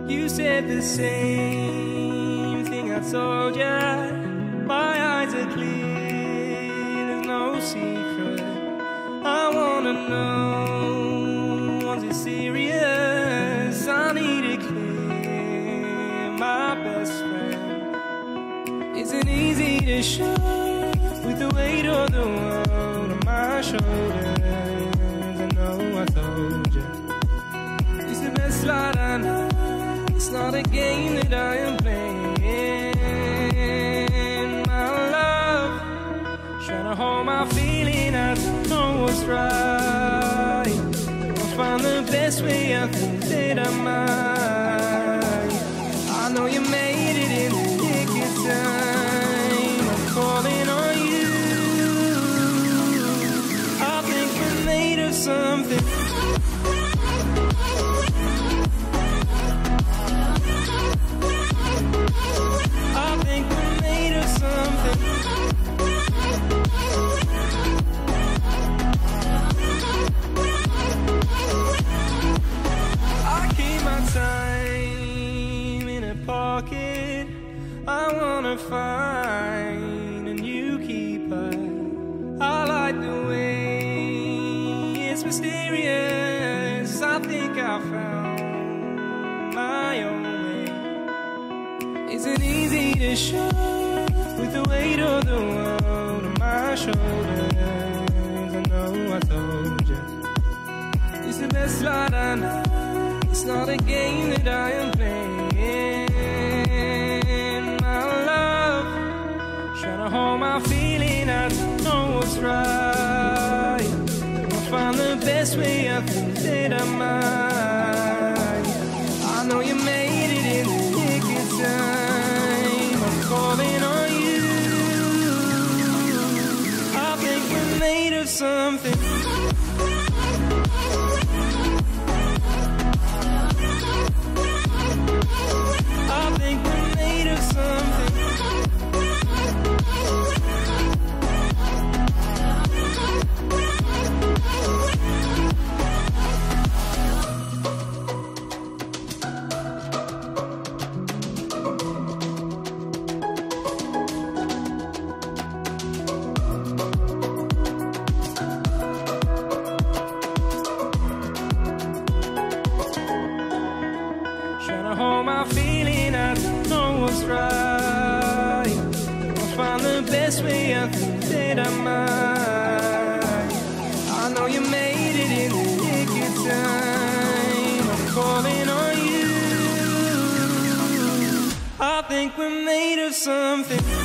You said the same thing I told ya. My eyes are clear, there's no secret. I wanna know, was it serious? I need it clear, my best friend. Isn't easy to show with the weight of the world on my shoulders. I know I told you, it's the best light I know. It's not a game that I am playing. My love, trying to hold my feeling, I don't know what's right. I'll find the best way, I think that I might. I know you made it in the nick of time. I'm calling on you. I think we're made of something. I wanna find a new keeper. I like the way it's mysterious. I think I found my own way. Isn't easy to show with the weight of the world on my shoulders. I know I told you, it's the best light I know. It's not a game that I am playing. Hold my feeling, I don't know what's right. I'll find the best way, I think that I might. I know you made it in the nick of time. I'm calling on you. I think we're made of something. I think we're made of something. Hold my feeling, I don't know what's right. I'll find the best way, I think that I might. I know you made it in the nick of time. I'm calling on you. I think we're made of something.